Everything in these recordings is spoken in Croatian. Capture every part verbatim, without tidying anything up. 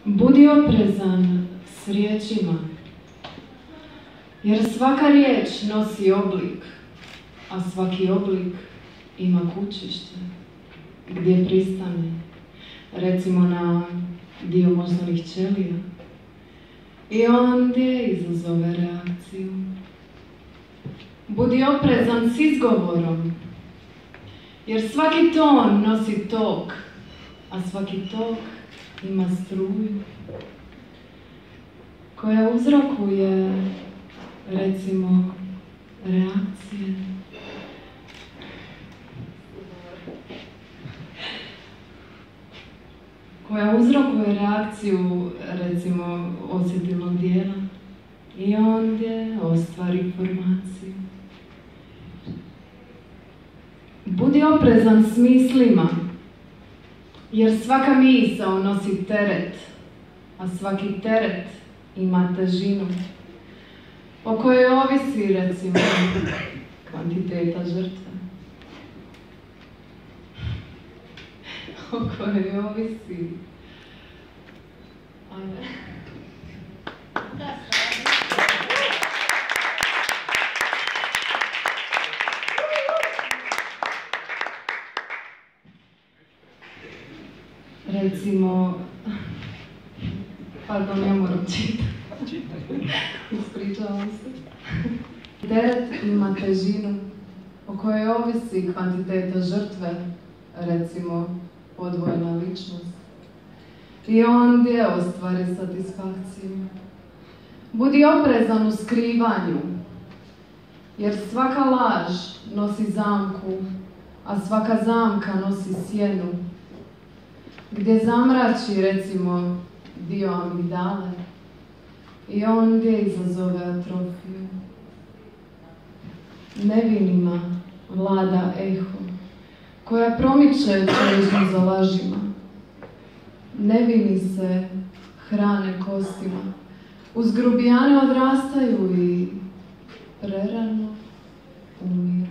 Budi oprezan s riječima, jer svaka riječ nosi oblik, a svaki oblik ima kućište gdje pristane, recimo na dio moždanih ćelija, i ondje izazove reakciju. Budi oprezan s izgovorom, jer svaki ton nosi tok, a svaki tok ima struju koja uzrokuje, recimo, reakcije. Koja uzrokuje reakciju, recimo, osjetilnog dijela i ondje ostvari formaciju. Budi oprezan s mislima, jer svaka misao nosi teret, a svaki teret ima težinu, o kojoj ovisi, recimo, kvantiteta žrtve. O kojoj ovisi... Ajde. Recimo, pardon, ja moram čitati. Ispričavam se. Teret ima težinu o kojoj ovisi kvantiteta žrtve, recimo odvojena ličnost. I ondje ostvari satisfakciju. Budi oprezan u skrivanju, jer svaka laž nosi zamku, a svaka zamka nosi sjenu, gdje zamrači, recimo, dio amigdale i ondje izazove atrofiju. Nevinima vlada eho, koja promiče čežnju za lažima. Nevini se hrane kostima, uz grubijane odrastaju i prerano umiru.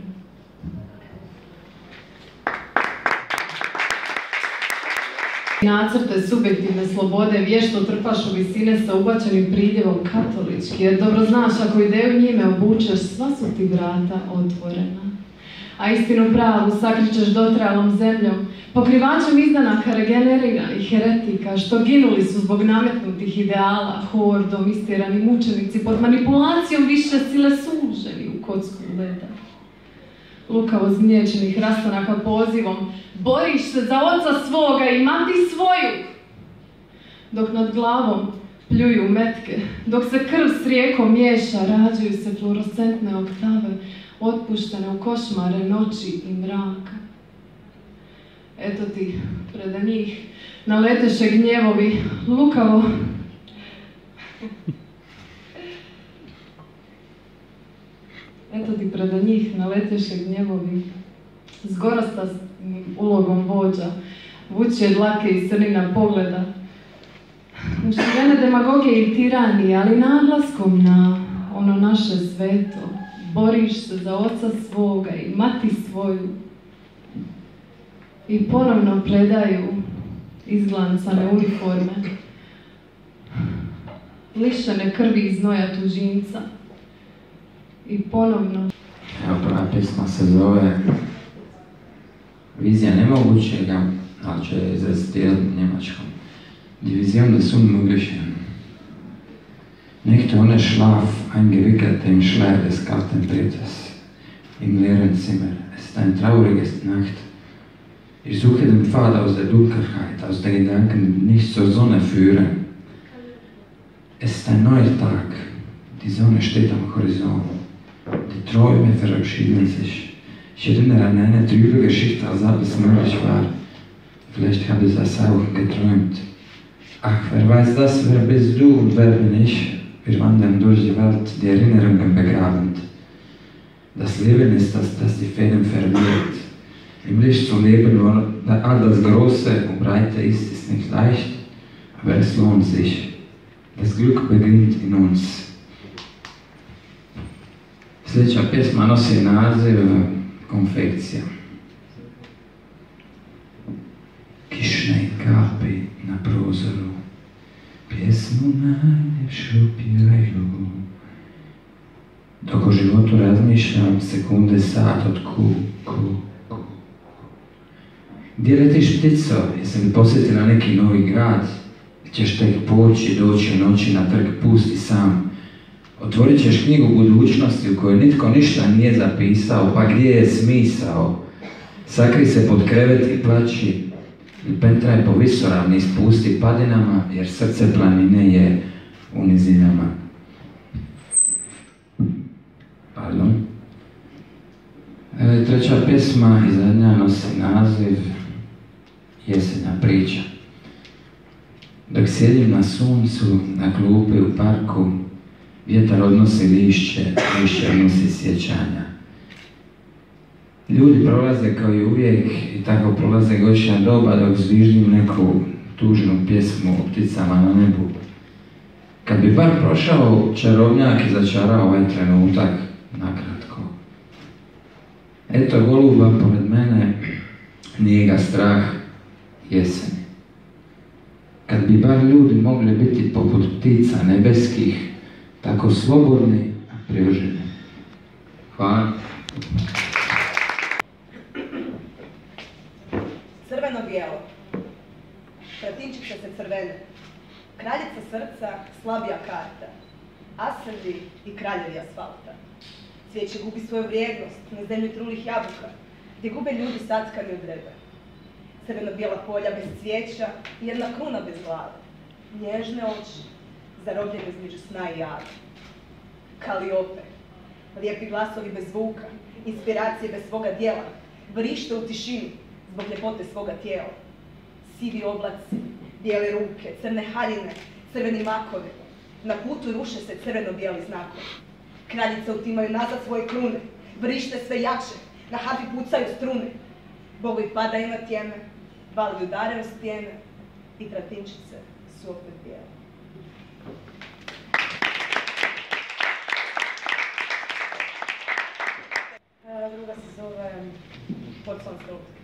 Nacrte subjektivne slobode vješto trpaš u visine sa ubačenim pridjevom katolički, jer dobro znaš, ako ideju njime obučeš, sva su ti vrata otvorena. A istinu pravu sakričeš dotrajalom zemljom, pokrivačem izdanaka regeneriranih heretika, što ginuli su zbog nametnutih ideala, hordom istirani mučenici, pod manipulacijom više sile suženi u kocku leda. Lukavo zgnječenih rastanaka pozivom, boriš se za oca svoga i mati svoju, dok nad glavom pljuju metke, dok se krv s rijekom miješa, rađaju se fluorescentne oktave, otpuštene u košmare noći i mraka. Eto ti, preda njih, naleteše gnjevovi, lukavo... Eto ti preda njih naleteše gnjevovi, s gorastasnim ulogom vođa, vučje dlake i srnina pogleda, ušivene demagogije i tiranije, ali naglaskom na ono naše sveto, boriš se za oca svoga i mati svoju. I ponovno predaju izglancane uniforme, lišene krvi i znoja tuđinca. I ponovno... Evo, prva pisma se zove Vizija nemogućega, ali ću je izrecitirati njemačkom. Division des Unmöglichen. Nicht ohne Schlaf eingewickelt im Schleier des kalten Peters, im leeren Zimmer. Es ist eine traurige Nacht. Ich suche den Pfad aus der Dunkelheit, aus den Gedanken, die nicht zur Sonne führen. Es ist ein neuer Tag. Die Sonne steht am Horizont. Die Träume verabschieden sich. Ich erinnere an eine trübe Geschichte, als alles möglich war. Vielleicht habe ich das auch geträumt. Ach, wer weiß das? Wer bist du und wer bin ich? Wir wandern durch die Welt, die Erinnerungen begravend. Das Leben ist das, das die Fäden verliert. Im Licht zu leben, wo all das Große und Breite ist, ist nicht leicht, aber es lohnt sich. Das Glück beginnt in uns. Sljedeća pjesma nosi naziv Konfekcija. Kišne kapi na prozoru, pjesmu najljepšu pjevaju. Dok o životu razmišljam, sekunde, sat od ku, ku, ku. Gdje letiš, ptico? Jesi li posjetila neki novi grad? Ćeš tek poći, doći u noći na trg, pusti sam. Otvorit ćeš knjigu budućnosti u kojoj nitko ništa nije zapisao, pa gdje je smisao? Sakri se pod krevet i plaći, i pentraj po visoravni spusti padinama, jer srce planine je u nizinama. Pardon. E, treća pjesma i zadnja nosi naziv Jesenja priča. Dok sjedim na suncu, na klupi u parku, vjetar odnosi lišće, lišće odnosi sjećanja. Ljudi prolaze kao i uvijek i tako prolaze godišnja doba dok zviždim neku tužnu pjesmu o pticama na nebu. Kad bi bar prošao čarobnjak i začarao ovaj trenutak nakratko. Eto goluba pored mene, nije ga strah jeseni. Kad bi bar ljudi mogli biti poput ptica nebeskih, tako slobodni, a prioženi. Hvala. Crveno-bijelo. Tratinčice se crvene. Kraljica srca, slabija karta. Asendi i kraljevi asfalta. Cvijeće gubi svoju vrijednost na zemlji trulih jabuka, gdje gube ljudi sackani od dreba. Crveno-bijela polja bez cvijeća i jedna kruna bez glave. Nježne oči, zarobljene između sna i jave. Kaliope, lijepi glasovi bez zvuka, inspiracije bez svoga djela, vrište u tišini zbog ljepote svoga tijela. Sivi oblaci, bijele ruke, crne haljine, crveni makovi. Na putu ruše se crveno-bijeli znakovi. Kraljice utimaju nazad svoje krune, vrište sve jače, na harfi pucaju strune. Bogovi padaju na tjeme, valovi udaraju stijene i tratinčice su opet bijele. Druga se zove Podslonska lutka.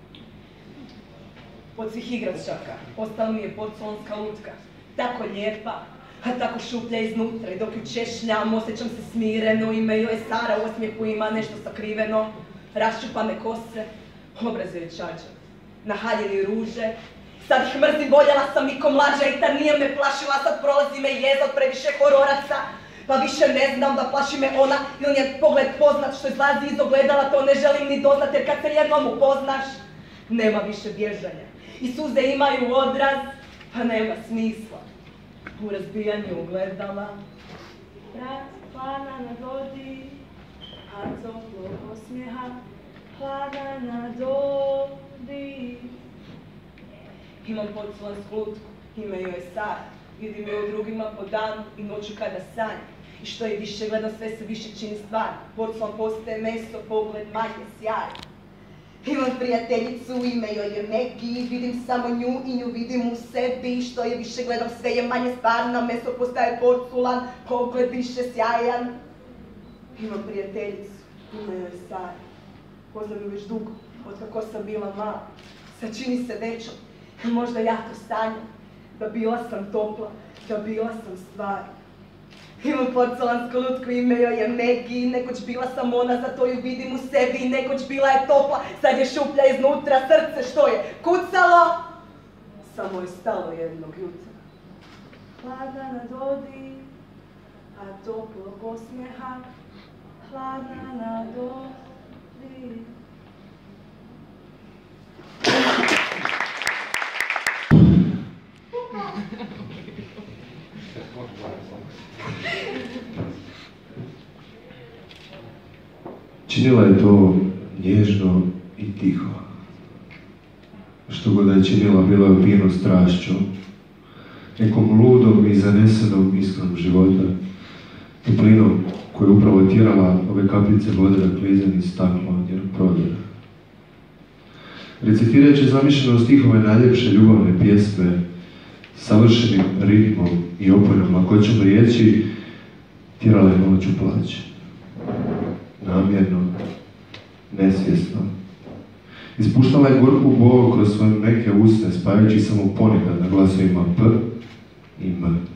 Od svih igračaka ostala mi je podslonska lutka. Tako lijepa, a tako šuplja iznutra. I dok ju češljam, osjećam se smireno. Ime joj je Sara, u osmijehu ima nešto sakriveno. Raščupane kose, obraz joj je čađa. Na haljini ruže. Sad ih mrzim, voljela sam i ko mlađa i ta nije me plašila. Sad prolazi me jeza od previše hororaca. Pa više ne znam da plaši me ona ili njen pogled poznat što izlazi iz ogledala, to ne želim ni doznat jer kad se jednom upoznaš, nema više bježanja. I suze imaju odraz, pa nema smisla u razbijanju ogledala. Vrat plana na dodi, a toplog osmijeha, plana na dodi. Imam podslonsku lutku, ime joj je Sara. Vidim je u drugima po danu i noću kada sanjam. I što je više gledam, sve se više čini stvarno. Podslon postaje meso, pogled manje sjaj. Imam prijateljicu, ime joj je Megi, vidim samo nju i nju vidim u sebi. Što je više gledam, sve je manje stvarno, meso postaje porculan, pogled više sjajan. Imam prijateljicu, ime joj je Sara. Poznam ju već dugo, otkako sam bila mala. Sad čini se većom, možda ja to sanjam. Da bila sam topla, da bila sam stvar. Imam porcelansku lutku, ime joj je Megi, nekoć bila sam ona, zato ju vidim u sebi, nekoć bila je topla, sad je šuplja iznutra, srce što je kucalo, samo je stalo jednog jutra. Hladna na dodi, a toplog osmijeha, hladna na dodi. Činila je to nježno i tiho. Što god je činila, bila je upijena strašću, nekom ludom i zanesenom iskrom života, toplinom koja je upravo tjerala ove kapljice vode na klizani staklo njenog prodora. Recitirajući zamišljeno stihove najljepše ljubavne pjesme, savršenim ritmom i opojnom lakoćom riječi, tjerala je noć u plać. Namjerno, nesvjesno. Ispuštala je gorku bol kroz svoje meke usne, spajajući samo ponekad na glasovima P i M.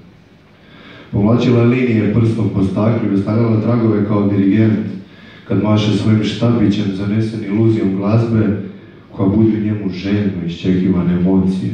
Provlačila linije prstom po staklu i ostavljala tragove kao dirigent kad maše svojim štapićem zanesen iluzijom glazbe koja budi u njemu željno iščekivane emocije.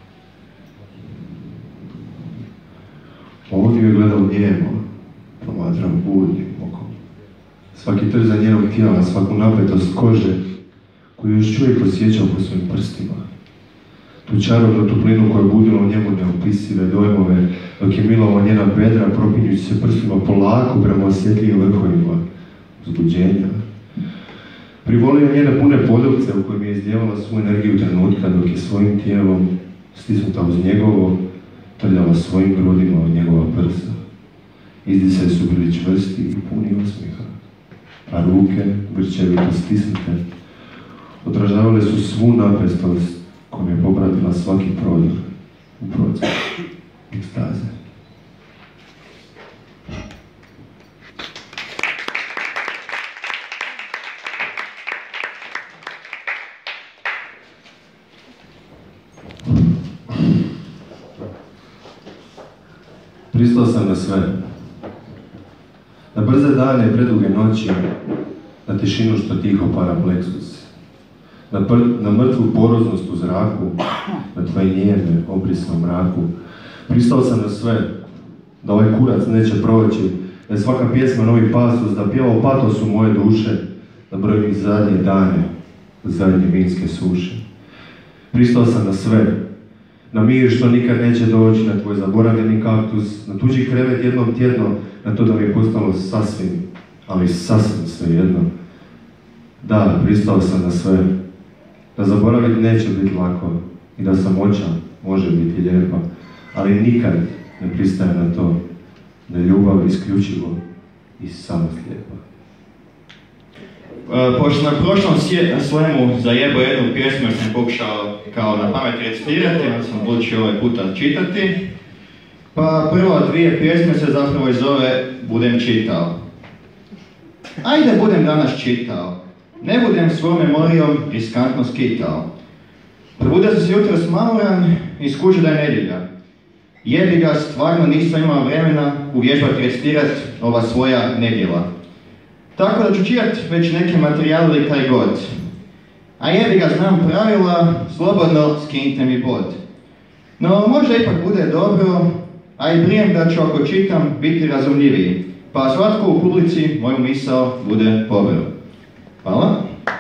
On ju je gledao njemo, promatrao budnim okom. Svaki trzan njenog tijela, svaku napetost kože koju još čovjek osjećao po svojim prstima. Tu čarobnu toplinu koja je budila u njemu neopisive dojmove, dok je milovao njena bedra, propinjući se prstima polako prema osjetljivim vrhovima uzbuđenja. Privolio njene pune podovce u kojim je izdjevala svu energiju trenutka, dok je svojim tijelom, stisnuta uz njegovo, trljala svojim grudima od njegova prsa. Izdisaji su bili čvrsti i puni osmijeha, a ruke, grčevito stisnute, odražavale su svu napestost kojom je popratila svaki prodor u proces ekstaze. Pristao sam na sve. Na brze dane i preduge noći, na tišinu što tiho para pleksus, na, na mrtvu poroznost u zraku, na tvoje njeme, obrisnom mraku. Pristao sam na sve, da ovaj kurac neće proći, da je svaka pjesma novi pasus, da pjevao patos u moje duše, da brojim zadnje dane, zadnje vinske suše. Pristao sam na sve, na mir što nikad neće doći, na tvoj zaboravljeni kaktus, na tuđi krevet jednom tjedno, na to da mi je postalo sasvim, ali sasvim sve jedno. Da, pristao sam na sve, da zaboraviti neće biti lako i da samoća može biti lijepa, ali nikad ne pristaje na to da je ljubav isključivo i samo slijepa. Uh, pošto na prošlom slemu zajebao jednu pjesmu jer sam pokušao kao na pamet recitirati, onda sam odlučio ovaj puta čitati. Pa prva dvije pjesme se zapravo i zove Budem čitao. Ajde budem danas čitao, ne budem svojom memorijom riskantno skitao. Probudio sam se jutro smamoran i skužio da je nedjelja. Jebi ga, stvarno nisam imao vremena uvježbati recitirati ova svoja nedjela. Tako da ću čitati već neke materijale ili taj god. A jebi ga, znam pravila, slobodno skinite mi bod. No možda ipak bude dobro, a i brijem da ću ako čitam biti razumljiviji, pa svatko u publici moju misao bude poveo. Hvala.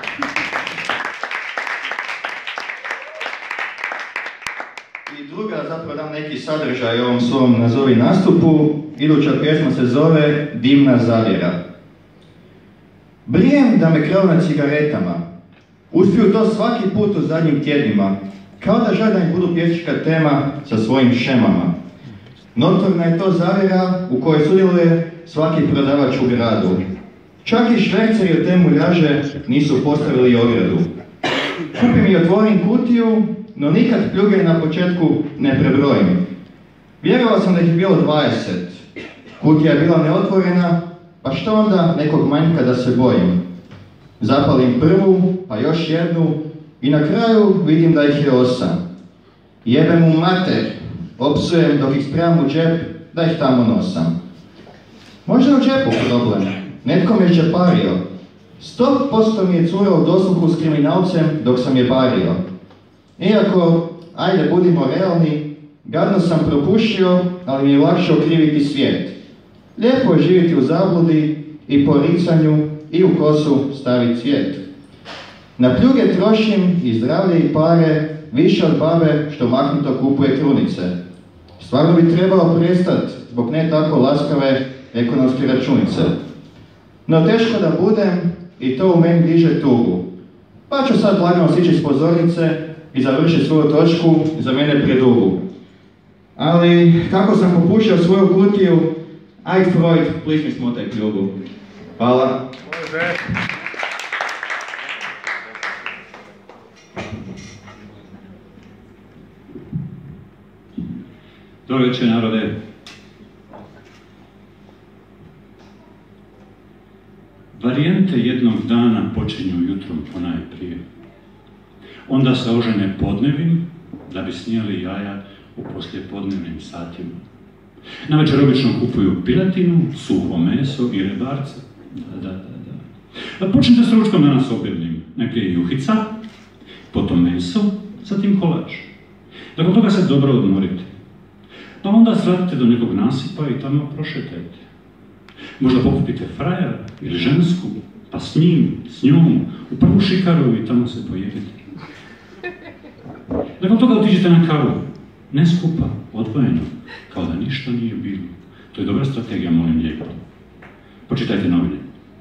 I druga, zapravo dam neki sadržaj ovom svom nazovi nastupu, iduća pjesma se zove Dimna zavjera. Brijem da me kraju na cigaretama, uspiju to svaki put u zadnjim tjednima, kao da žele da im budu pjesnička tema sa svojim šemama. Notorna je to zavjera u kojoj sudjeluje svaki prodavač u gradu. Čak i šverceri od te muljaže nisu postavili ogradu. Kupim i otvorim kutiju, no nikad pljuge na početku ne prebrojim. Vjerovao sam da ih je bilo dvadeset. Kutija je bila neotvorena, pa što onda nekog manjka da se bojim? Zapalim prvu, pa još jednu i na kraju vidim da ih je osam. Jebem u mater, opsujem dok ih spremam u džep, da ih tamo nosam. Možda je u džepu problem, netko me je džepario. Sto posto mi je curao u dosluhu s kriminalcem dok sam je bario. Iako, ajde budimo realni, gadno sam propušio, ali mi je lakše okriviti svijet. Lijepo je živjeti u zabludi i po ricanju i u kosu staviti cvijet. Na pljuge trošim i zdravlje i pare više od babe što maknuto kupuje krunice. Stvarno bi trebalo prestati zbog ne tako laskave ekonomske računice. No teško da budem i to u meni diže tugu. Pa ću sad lagano sići s pozornice i završiti svoju točku za mene predugu. Ali kako sam popušio svoju kutiju, aj Freud, please mi smotaj kljubu. Hvala. Dobro večer, narode. Varijante jednog dana počinju jutrom ponajprije. Onda se ožene podnevim, da bi snijeli jaja u poslijepodnevnim satima. Na večer obično kupuju piletinu, suho meso i rebarca. Da, da, da, da. Počnite s ručkom danas objednim. Najprije juhica, potom meso, zatim kolač. Nakon toga se dobro odmorite. Pa onda svratite do nekog nasipa i tamo prošetajte. Možda pokupite frajera ili žensku, pa s njim, s njom, u prvu šikaru i tamo se pojedite. Nakon toga otiđite na kavu. Ne skupa, odvojeno, kao da ništa nije bilo. To je dobra strategija, molim lijepo. Počitajte novine.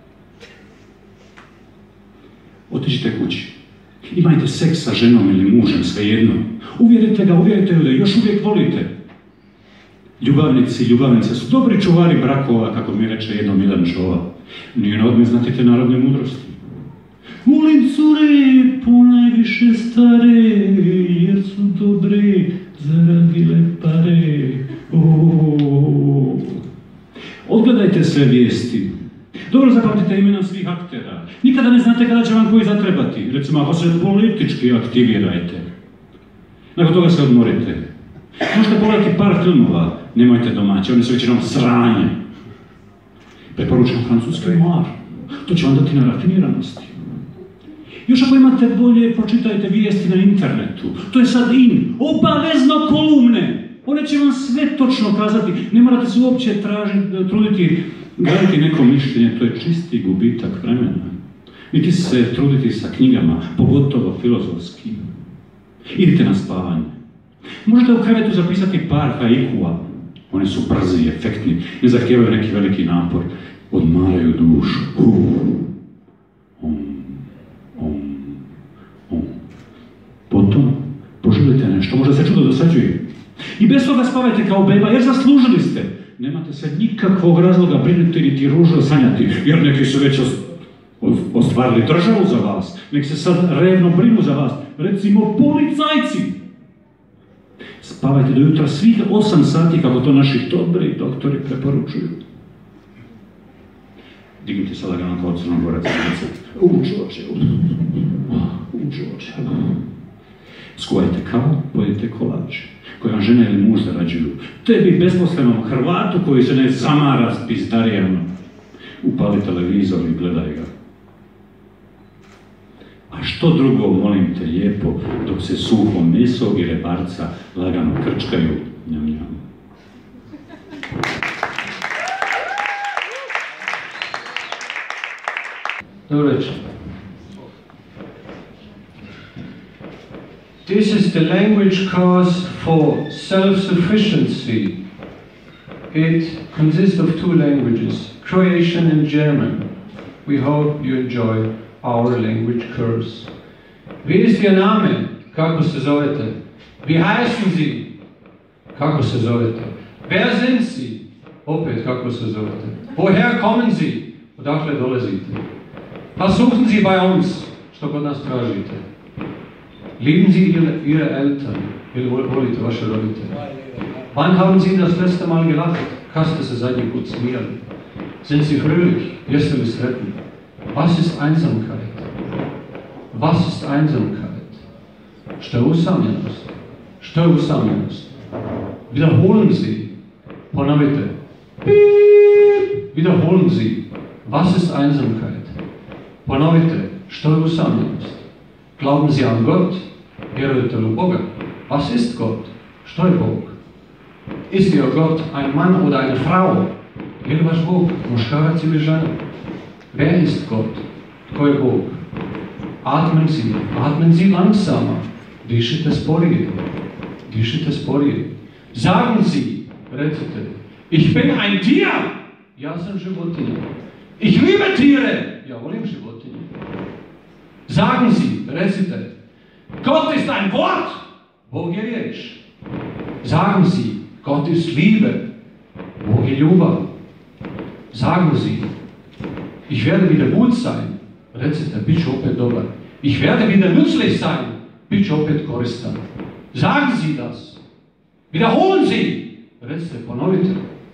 Otiđite kući. Imajte seks sa ženom ili mužem, svejedno. Uvjerite ga, uvjerite ga da još uvijek volite. Ljubavnici i ljubavnice su dobri čuvari brakova, kako mi reče jednom jedan čova. Nije na odme znati te narodne mudrosti. Volim cure, ponajviše stare, jer su dobre, zaradile pare. Oooo. Odgledajte sve vijesti. Dobro zapamtite imena svih aktera. Nikada ne znate kada će vam koji zatrebati. Recimo, ako se politički aktivirajte. Nakon toga se odmorite. Možete pogledati par filmova, nemojte domaće, oni su većinom sranje. Preporučam francuski noir. To će vam dati na rafiniranosti. Još ako imate bolje, pročitajte vijesti na internetu. To je sad in. Obavezno kolumne. One će vam sve točno kazati. Ne morate se uopće tražiti, truditi, gledati neko mišljenje. To je čisti gubitak vremena. Niti se truditi sa knjigama, pogotovo filozofskim. Idite na spavanje. Možete u krevetu zapisati par haikua. Oni su brzi i efektni, ne zahtijevaju neki veliki napor. Odmaraju dušu. Uh. Um, um, um. Potom poželite nešto, možda se čudo dosađuje. I bez toga spavajte kao beba, jer zaslužili ste. Nemate se nikakvog razloga brinuti niti ružno sanjati, jer neki su već ostvarili državu za vas. Neki se sad revno brinu za vas. Recimo policajci. Spavajte do jutra svih osam sati, kako to naši dobri doktori preporučuju. Dignite se lagano kao crnogorac. U Đorđe, u Đorđe. Skuvajte kavu, pojedite kolače, koje vam žene ili muž zarađuju. Tebi besposlenom Hrvatu koji se ne zamara s pizdarijama. Upali televizor i gledaj ga. A što drugo, molim te lijepo, dok se suho meso i rebarca lagano krčkaju, njam njam. Dobro večer. This is the language course for self-sufficiency. It consists of two languages, Croatian and German. We hope you enjoy our language course. Wie ist Ihr Name? Kako se zovete? Wie heißen Sie? Kako se zovete? Wer sind Sie? Opet, kako se zovete? Woher kommen Sie? Odakle dolazite? Was suchen Sie bei uns? Što kod nas tražite? Lieben Sie Ihre, Ihre Eltern? Ili volite vaše roditelje? Wann haben Sie das letzte Mal gelacht? Kad ste se zadnji put smijali? Sind Sie fröhlich? Jeste li sretni? Was ist Einsamkeit? Was ist Einsamkeit? Što je usamljenost? Što je usamljenost? Wiederholen Sie. Ponovite. Piip. Wiederholen Sie. Was ist Einsamkeit? Ponovite. Što je usamljenost? Glauben Sie an Gott? Vjerujete li u Boga? Was ist Gott? Što je Bog? Ist Ihr Gott ein Mann oder eine Frau? Je li vaš Bog muškarac ili žena? Wer ist Gott? Tko je Bog? Atmen Sie, atmen Sie langsamer. Dišite sporije. Dišite sporije. Sagen Sie, recite, ich bin ein Tier. Ja sam životinja. Ich liebe Tiere. Ja volim životinje. Sagen Sie, recite, Gott ist ein Wort. Bog je riječ. Sagen Sie, Gott ist Liebe. Bog je ljubav. Sagen Sie, ich werde wieder gut sein. Recite, bit ću opet dobar. Ich werde wieder nützlich sein. Bit ću opet koristan. Sagen Sie das. Wiederholen Sie. Recite, ponovite.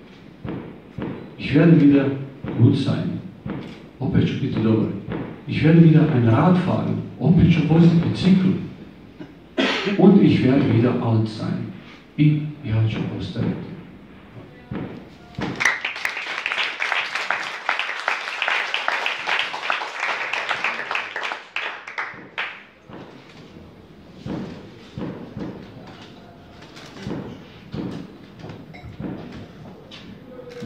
Ich werde wieder gut sein. Opet ću biti dobar. Ich werde wieder ein Rad fahren. Opet ću voziti bicikl. Und ich werde wieder alt sein. I ja ću ostariti.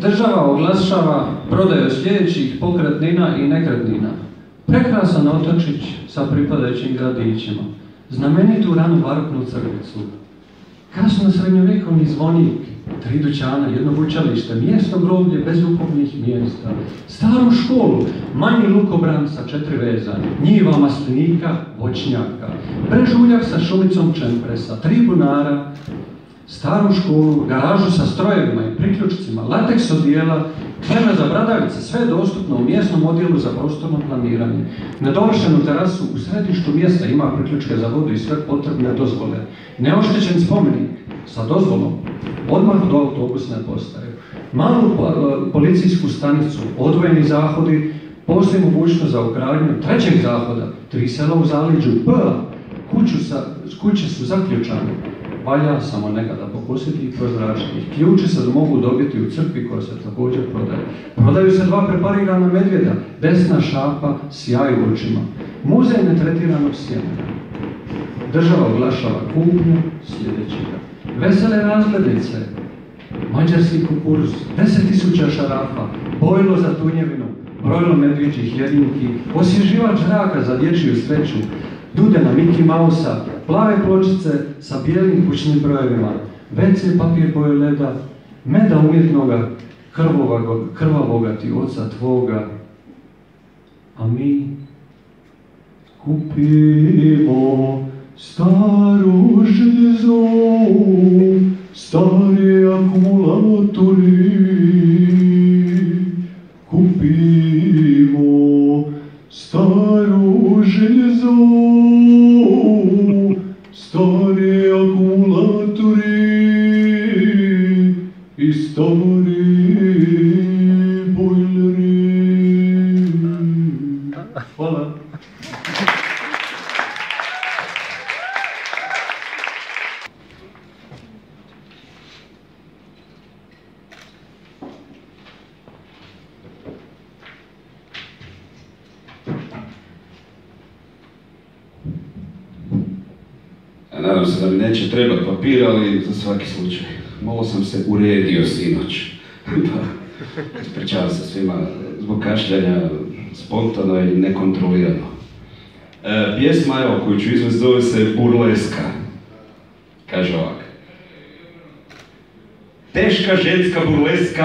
Država oglašava prodaju sljedećih pokretnina i nekretnina. Prekrasan otočić sa pripadajućim gradićima. Znamenitu ranu baroknu crkvicu. Kasno srednjovjekovni zvonik, tri dućana, jedno vučalište, mjesto groblje bez ukopnih mjesta, staru školu, manji lukobran sa četiri veza, njiva maslinika, voćnjaka, brežuljak sa šumicom čempresa, tri bunara, staru školu, garažu sa strojevima i priključcima, lateks odijela, kleme za bradavice, sve je dostupno u mjesnom odjelu za prostorno planiranje. Nedovršenu terasu u središtu mjesta ima priključke za vodu i sve potrebne dozvole. Neoštećen spomenik sa dozvolom, odmah do autobusne postaje. Malu policijsku stanicu, odvojeni zahodi, postoji mogućnost za ugradnju trećeg zahoda, tri sela u zaleđu, P, kuću sa, kuće su zaključane. Valja samo nekada pokusiti i prozračiti. Ključi se mogu dobiti u crkvi koja se također prodaje. Prodaju se dva preparirana medvjeda, desna šapa, sjaj u očima. Muzej netretiranog sjemena. Država oglašava kupnju sljedećega. Vesele razglednice, mađarski kukuruz, deset tisuća šarafa, bojlo za tunjevinu, brojlo medvjeđih jedinki, osvježivač zraka za dječju sreću, Dudena Mickey Mausa, plave pločice sa bijelim kućnim brojevima, ve ce papir boje leda, meda umjetnoga, krvavoga ti oca tvoga, a mi kupimo staru željezo, stari akumulatori, kupimo staru željezo, stari akumulatori i stari bojleri. Hvala. Nadam se da mi neće trebati papir, ali za svaki slučaj. Malo sam se uredio sinoć. Ispričavam se svima zbog kašljanja, spontano i nekontrolirano. E, pjesma, evo, koju ću izvesti, zove se Burleska. Kaže ovak. Teška ženska burleska.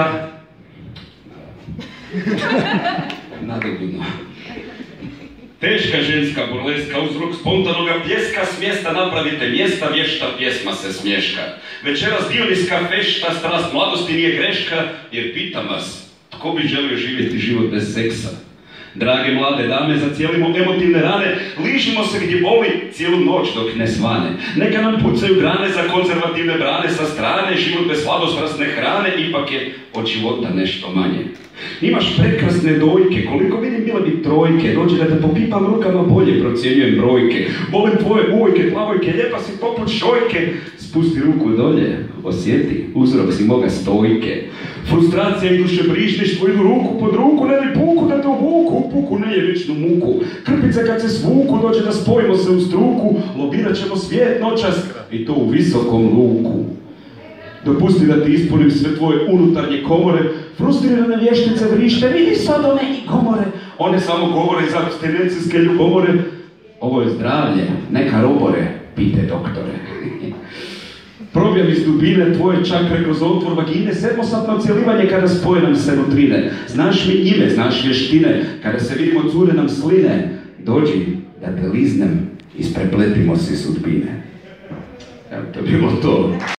Nadobudno. Teška ženska burleska, uzrok spontanoga pljeska, s mjesta napravite mjesta, vješta pjesma se smješka. Večeras dioniska fešta, strast mladosti nije greška, jer pitam vas, tko bi želio živjeti život bez seksa? Drage mlade dame, zacijelimo emotivne rane, ližimo se gdje boli cijelu noć dok ne svane. Neka nam pucaju grane za konzervativne brane sa strane, život bez sladostrasne hrane, ipak je od života nešto manje. Imaš prekrasne dojke, koliko vidim bile bi trojke, dođe da te popipam rukama bolje, procjenjujem brojke. Volim tvoje uvojke, plavojke, lijepa si poput šojke. Spusti ruku dolje, osjeti, uzrok si moga stojke. Frustracija i dušebrižništvo idu ruku pod ruku, ne li puku da te uvuku, u puku nejevičnu muku. Krpice kad se svuku, dođe da spojimo se u struku, lobirat ćemo svijet noćas i to u visokom luku. Dopusti da ti ispunim sve tvoje unutarnje komore, frustrirane vještice vrište, vidi sad one i komore. One samo govore iz abstinencijske ljubomore. Ovo je zdravlje, neka robore, pite doktore. Probjam iz dubine tvoje čakre kroz otvor vagine, sedmosatno ocjelivanje kada spoje nam se nutrine. Znaš mi ime, znaš vještine, kada se vidimo cure nam sline. Dođi da te liznem, isprepletimo si sudbine. Evo, to je bilo to.